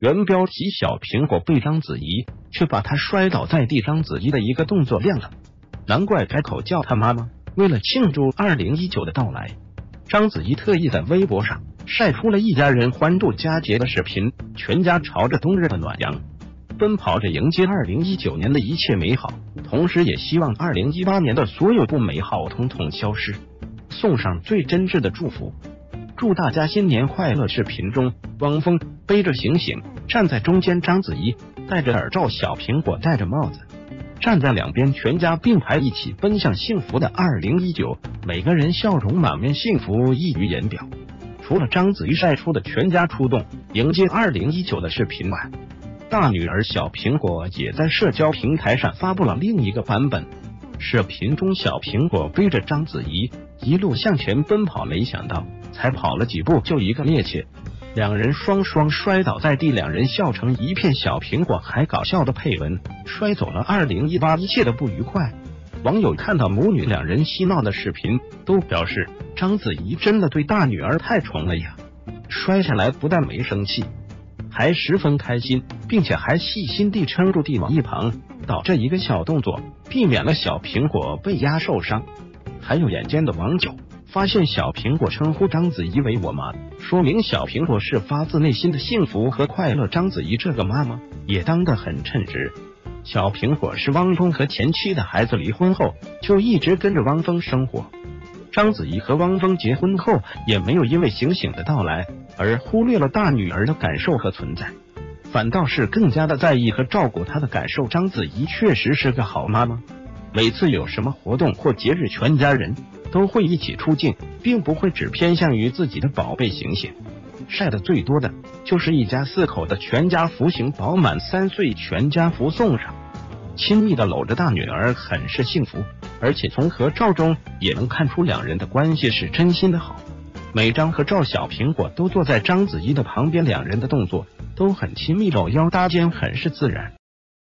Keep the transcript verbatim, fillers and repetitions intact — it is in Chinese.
原标题小苹果被章子怡，却把他摔倒在地。章子怡的一个动作亮了，难怪开口叫他妈妈。为了庆祝二零一九的到来，章子怡特意在微博上晒出了一家人欢度佳节的视频，全家朝着冬日的暖阳奔跑着迎接二零一九年的一切美好，同时也希望二零一八年的所有不美好统统消失，送上最真挚的祝福，祝大家新年快乐。视频中，汪峰背着醒醒站在中间，章子怡戴着耳罩，小苹果戴着帽子站在两边，全家并排一起奔向幸福的二零一九，每个人笑容满面，幸福溢于言表。除了章子怡晒出的全家出动迎接二零一九的视频外，大女儿小苹果也在社交平台上发布了另一个版本。视频中，小苹果背着章子怡一路向前奔跑，没想到才跑了几步就一个趔趄，两人双双摔倒在地，两人笑成一片。小苹果还搞笑的配文，摔走了二零一八一切的不愉快。网友看到母女两人嬉闹的视频，都表示章子怡真的对大女儿太宠了呀，摔下来不但没生气，还十分开心，并且还细心地撑住地往一旁倒，这一个小动作避免了小苹果被压受伤。还有眼尖的网友发现小苹果称呼章子怡为我妈，说明小苹果是发自内心的幸福和快乐。章子怡这个妈妈也当得很称职。小苹果是汪峰和前妻的孩子，离婚后就一直跟着汪峰生活。章子怡和汪峰结婚后也没有因为醒醒的到来而忽略了大女儿的感受和存在，反倒是更加的在意和照顾她的感受。章子怡确实是个好妈妈，每次有什么活动或节日，全家人都会一起出镜，并不会只偏向于自己的宝贝醒醒。晒得最多的就是一家四口的全家福行饱满，三岁全家福送上，亲密的搂着大女儿，很是幸福。而且从合照中也能看出两人的关系是真心的好。每张合照，小苹果都坐在章子怡的旁边，两人的动作都很亲密，搂腰搭肩，很是自然。